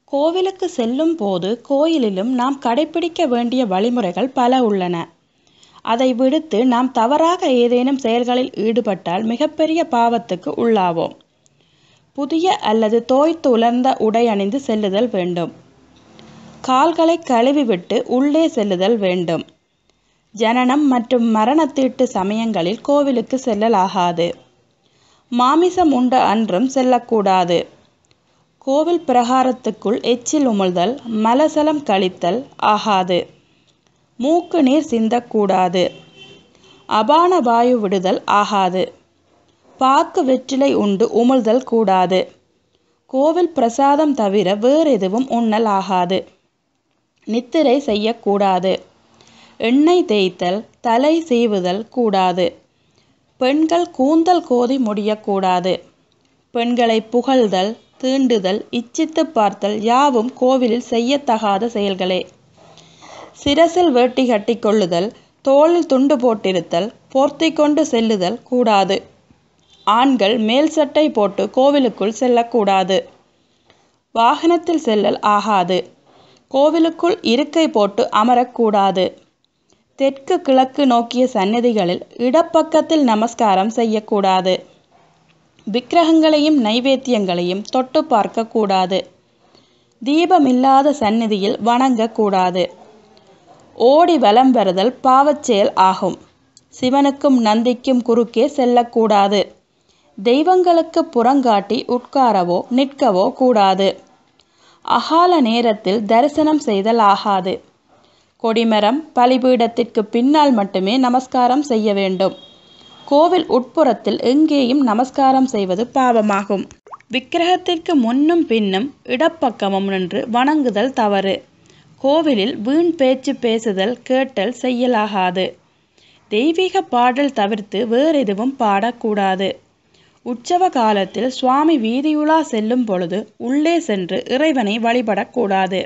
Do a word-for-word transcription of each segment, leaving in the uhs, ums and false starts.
கோவிலுக்கு செல்லும் போது கோயிலிலும் நாம் கடைபிடிக்க வேண்டிய வழிமுறைகள் பல உள்ளன. அதை விடுத்து நாம் தவறாக ஏதேனும் செயல்களில் ஈடுபட்டால் மிகப்பெரிய பாவத்துக்கு உள்ளாவோம். புதிய அல்லது தோய்த்து உலர்ந்த உடை அணிந்து செல்லுதல் வேண்டும். கால்களை கழுவிவிட்டு உள்ளே செல்லுதல் வேண்டும். ஜனனம் மற்றும் மரணத்தீட்டு சமயங்களில் கோவிலுக்கு செல்லலாகாது. மாமிசம் உண்ட அன்றும் செல்லக்கூடாது. கோவில் பிரகாரத்துக்குள் எச்சில் உமிழ்தல், மலசலம் கழித்தல் ஆகாது. மூக்கு நீர் சிந்தக்கூடாது. அபான வாயு விடுதல் ஆகாது. பாக்கு வெற்றிலை உண்டு உமிழ்தல் கூடாது. கோவில் பிரசாதம் தவிர வேறு எதுவும் உண்ணல் ஆகாது. நித்திரை செய்யக்கூடாது. எண்ணெய் தேய்த்தல், தலை சீவுதல் கூடாது. பெண்கள் கூந்தல் கோதி முடியக்கூடாது. பெண்களை புகழ்தல், தீண்டுதல், இச்சித்து பார்த்தல் யாவும் கோவிலில் செய்யத்தகாத செயல்களே. சிரசில் வேட்டி கட்டி கொள்ளுதல், தோளில் துண்டு போட்டிருத்தல், போர்த்தி கொண்டு செல்லுதல் கூடாது. ஆண்கள் மேல் சட்டை போட்டு கோவிலுக்குள் செல்லக்கூடாது. வாகனத்தில் செல்லல் ஆகாது. கோவிலுக்குள் இருக்கை போட்டு அமரக்கூடாது. தெற்கு கிழக்கு நோக்கிய சந்நிதிகளில் இடப்பக்கத்தில் நமஸ்காரம் செய்யக்கூடாது. விக்கிரகங்களையும் நைவேத்தியங்களையும் தொட்டு பார்க்கக்கூடாது. தீபமில்லாத சந்நிதியில் வணங்கக்கூடாது. ஓடி வலம் வருதல் பாவச்செயல் ஆகும். சிவனுக்கும் நந்திக்கும் குறுக்கே செல்லக்கூடாது. தெய்வங்களுக்கு புறங்காட்டி உட்காரவோ நிற்கவோ கூடாது. அகால நேரத்தில் தரிசனம் செய்தல் ஆகாது. கொடிமரம் பலிபீடத்திற்கு பின்னால் மட்டுமே நமஸ்காரம் செய்ய வேண்டும். கோவில் உட்புறத்தில் எங்கேயும் நமஸ்காரம் செய்வது பாவமாகும். விக்கிரகத்திற்கு முன்னும் பின்னும் இடப்பக்கமும் நின்று வணங்குதல் தவறு. கோவிலில் வீண் பேச்சு பேசுதல் கேட்டல் செய்யலாகாது. தெய்வீக பாடல் தவிர்த்து வேறு எதுவும் பாடக்கூடாது. உற்சவ காலத்தில் சுவாமி வீதியுலா செல்லும் பொழுது உள்ளே சென்று இறைவனை வழிபடக்கூடாது.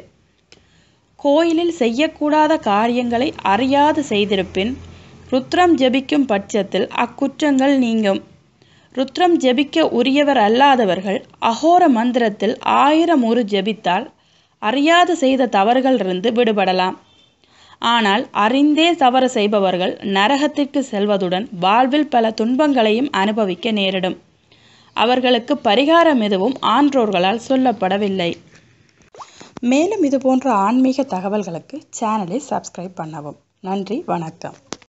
கோயிலில் செய்யக்கூடாத காரியங்களை அறியாது செய்திருப்பின் ருத்ரம் ஜெபிக்கும் பட்சத்தில் அக்குற்றங்கள் நீங்கும். ருத்ரம் ஜெபிக்க உரியவர் அல்லாதவர்கள் அகோர மந்திரத்தில் ஆயிரம் உரு ஜெபித்தால் அறியாது செய்த தவறுகளிலிருந்து விடுபடலாம். ஆனால் அறிந்தே தவறு செய்பவர்கள் நரகத்திற்கு செல்வதுடன் வாழ்வில் பல துன்பங்களையும் அனுபவிக்க நேரிடும். அவர்களுக்கு பரிகாரம் எதுவும் ஆன்றோர்களால் சொல்லப்படவில்லை. மேலும் இதுபோன்ற ஆன்மீக தகவல்களுக்கு சேனலை சப்ஸ்கிரைப் பண்ணவும். நன்றி, வணக்கம்.